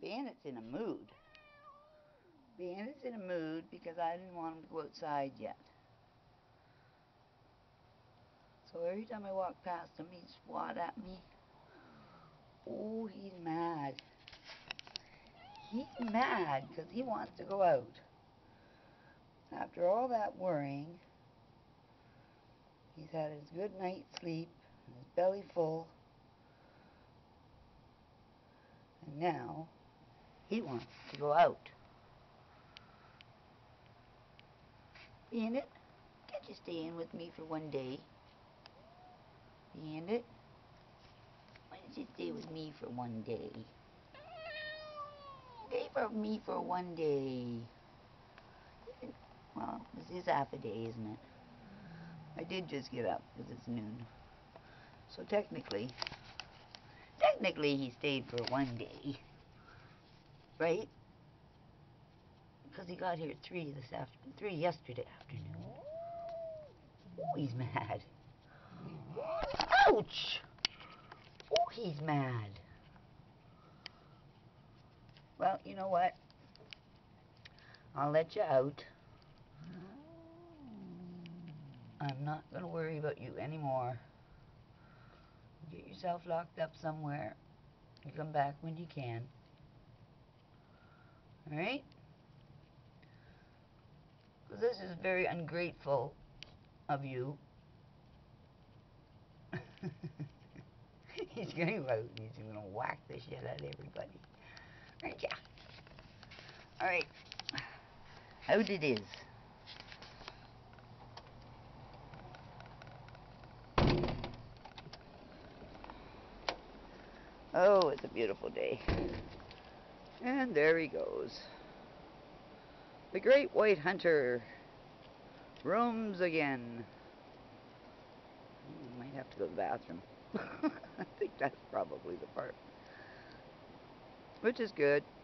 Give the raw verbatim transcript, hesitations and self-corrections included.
Bandit's in a mood. Bandit's in a mood because I didn't want him to go outside yet. So every time I walk past him, he'd swat at me. Oh, he's mad. He's mad because he wants to go out. After all that worrying, he's had his good night's sleep, and his belly full, and now he wants to go out. Bandit, can't you stay in with me for one day? Bandit, why don't you stay with me for one day? Stay for me for one day. Well, this is half a day, isn't it? I did just get up because it's noon. So technically, technically he stayed for one day. Right? Because he got here at three this afternoon, three yesterday afternoon. Oh, he's mad. Ouch! Oh, he's mad. Well, you know what? I'll let you out. I'm not going to worry about you anymore. Get yourself locked up somewhere. You come back when you can. Alright? Because this is very ungrateful of you. He's going to go out and he's going to whack the shit out of everybody. Right, yeah. Alright. Out it is. Oh, it's a beautiful day. And there he goes. The great white hunter roams again. You might have to go to the bathroom. I think that's probably the part. Which is good.